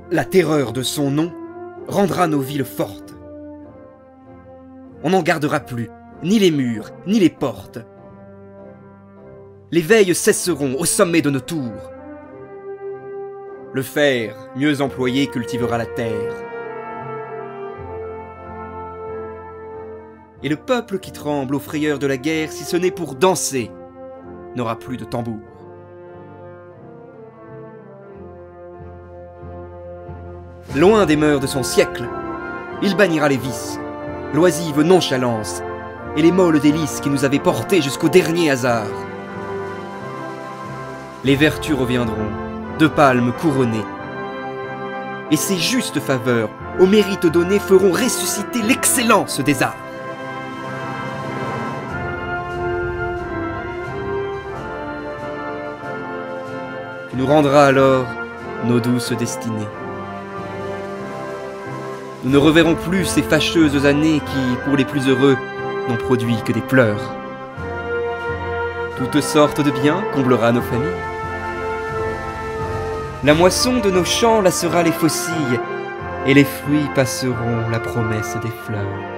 La terreur de son nom rendra nos villes fortes. On n'en gardera plus, ni les murs, ni les portes. Les veilles cesseront au sommet de nos tours. Le fer, mieux employé, cultivera la terre. Et le peuple qui tremble aux frayeurs de la guerre, si ce n'est pour danser, n'aura plus de tambour. Loin des mœurs de son siècle, il bannira les vices, l'oisive nonchalance et les molles délices qui nous avaient portés jusqu'au dernier hasard. Les vertus reviendront, de palmes couronnées, et ces justes faveurs, au mérite donné, feront ressusciter l'excellence des arts. Tu nous rendras alors nos douces destinées. Nous ne reverrons plus ces fâcheuses années qui, pour les plus heureux, n'ont produit que des pleurs. Toutes sortes de biens comblera nos familles. La moisson de nos champs lassera les faucilles, et les fruits passeront la promesse des fleurs.